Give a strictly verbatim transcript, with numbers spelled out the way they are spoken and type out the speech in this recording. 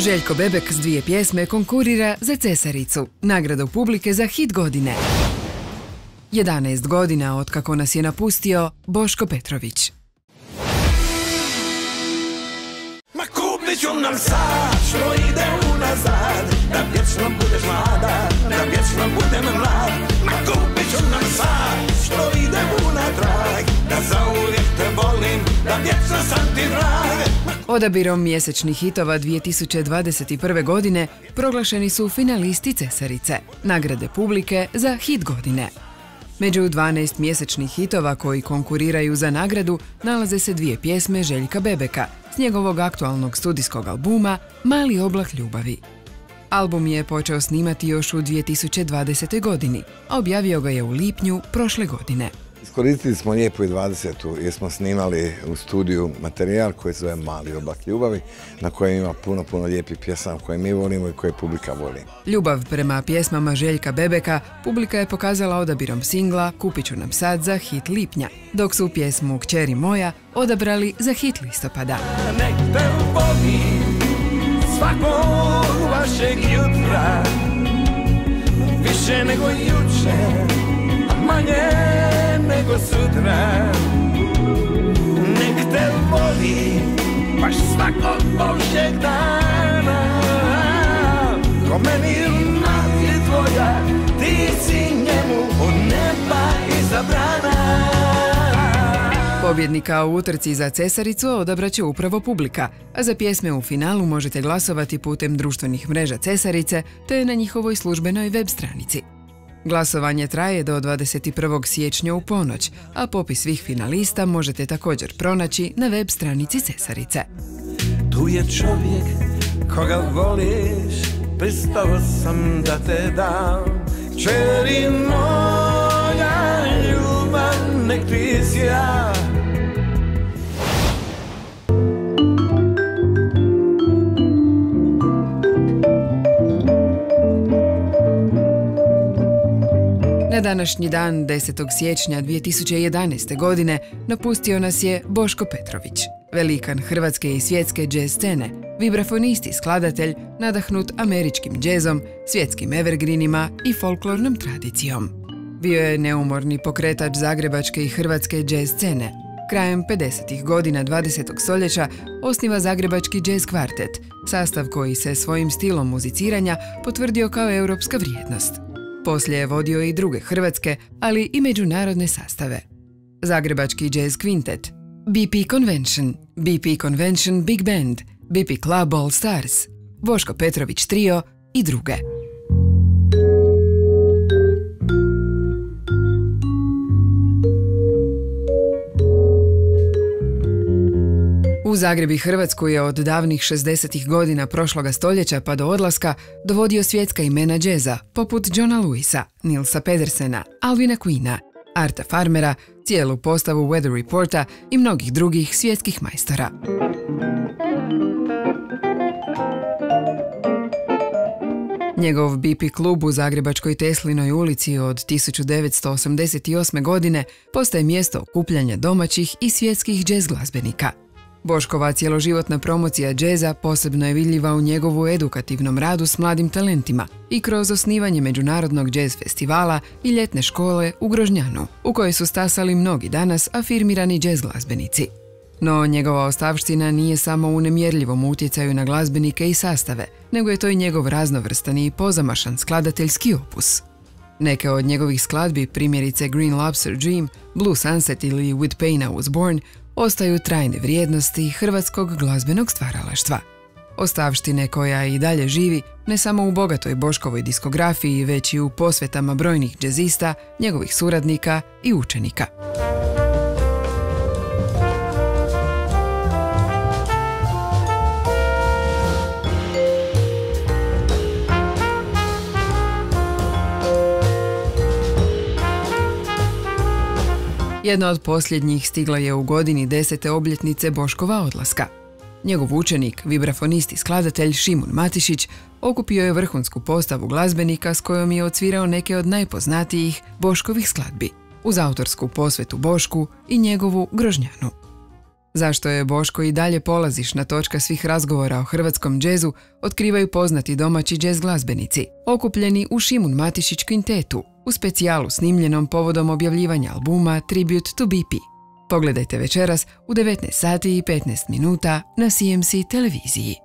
Željko Bebek s dvije pjesme konkurira za Cesaricu, nagradu publike za hit godine. jedanaest godina otkako nas je napustio Boško Petrović. Ma kupit ću nam sad što ide unazad, da vječno budeš mlada, da vječno budem mlad. Ma kupit ću nam sad što ide unatrag, da zauvijek te volim, da vječno sam ti drag. Odabirom mjesečnih hitova dvije tisuće dvadeset prve. godine proglašeni su finalisti Cesarice, nagrade publike za hit godine. Među dvanaest mjesečnih hitova koji konkuriraju za nagradu nalaze se dvije pjesme Željka Bebeka s njegovog aktualnog studijskog albuma Mali oblak ljubavi. Album je počeo snimati još u dvije tisuće dvadesete. godini, a objavio ga je u lipnju prošle godine. Iskoristili smo lijepu i dvadesetu jer smo snimali u studiju materijal koji se zove Mali oblak ljubavi, na kojem ima puno, puno lijepih pjesama koje mi volimo i koje publika voli. Ljubav prema pjesmama Željka Bebeka publika je pokazala odabirom singla Kupit ću nam sad za hit lipnja, dok su pjesmu Kćeri moja odabrali za hit listopada. Nek te volim svakog vašeg jutra, više nego juče, a manje nego sutra. Nek te voli baš svakog božjeg dana, ko meni mati tvoja, ti si njemu od neba izabrana. Pobjednika u utrci za Cesaricu odabrat će upravo publika, a za pjesme u finalu možete glasovati putem društvenih mreža Cesarice te na njihovoj službenoj web stranici. Glasovanje traje do dvadeset prvog siječnja u ponoć, a popis svih finalista možete također pronaći na web stranici Cesarice. Tu je čovjek koga voliš, pristao sam da te dam. Kćeri moja, ljubav nek ti sja. Na današnji dan, desetog siječnja dvije tisuće jedanaeste. godine, napustio nas je Boško Petrović, velikan hrvatske i svjetske džez scene, vibrafonist i skladatelj, nadahnut američkim džezom, svjetskim evergreenima i folklornom tradicijom. Bio je neumorni pokretač zagrebačke i hrvatske džez scene. Krajem pedesetih godina dvadesetog stoljeća osniva zagrebački džez kvartet, sastav koji se svojim stilom muziciranja potvrdio kao europska vrijednost. Poslije je vodio i druge hrvatske, ali i međunarodne sastave. Zagrebački jazz kvintet, B P Convention, B P Convention Big Band, B P Club All Stars, Boško Petrović Trio i druge. U Zagreb i Hrvatsku je od davnih šezdesetih godina prošloga stoljeća pa do odlaska dovodio svjetska imena džeza poput Johna Lewisa, Nilsa Pedersena, Alvina Queena, Arta Farmera, cijelu postavu Weather Reporta i mnogih drugih svjetskih majstora. Njegov B P klub u zagrebačkoj Teslinoj ulici od tisuću devetsto osamdeset osme. godine postaje mjesto okupljanja domaćih i svjetskih džez glazbenika. Boškova cjeloživotna promocija džeza posebno je vidljiva u njegovu edukativnom radu s mladim talentima i kroz osnivanje međunarodnog džez festivala i ljetne škole u Grožnjanu, u kojoj su stasali mnogi danas afirmirani džez glazbenici. No njegova ostavština nije samo u nemjerljivom utjecaju na glazbenike i sastave, nego je to i njegov raznovrstan i pozamašan skladateljski opus. Neke od njegovih skladbi, primjerice Green Lobster Dream, Blue Sunset ili With Pain I Was Born, ostaju trajne vrijednosti hrvatskog glazbenog stvaralaštva. Ostavštine koja i dalje živi ne samo u bogatoj Boškovoj diskografiji, već i u posvetama brojnih džezista, njegovih suradnika i učenika. Jedna od posljednjih stigla je u godini desete obljetnice Boškova odlaska. Njegov učenik, vibrafonist i skladatelj Šimun Matišić okupio je vrhunsku postavu glazbenika s kojom je odsvirao neke od najpoznatijih Boškovih skladbi, uz autorsku posvetu Bošku i njegovu Grožnjanu. Zašto je Boško i dalje polazišna točka svih razgovora o hrvatskom džezu, otkrivaju poznati domaći džez glazbenici, okupljeni u Šimun Matišić kvintetu, u specijalu snimljenom povodom objavljivanja albuma Tribute to B P. Pogledajte večeras u devetnaest sati i petnaest minuta na C M C televiziji.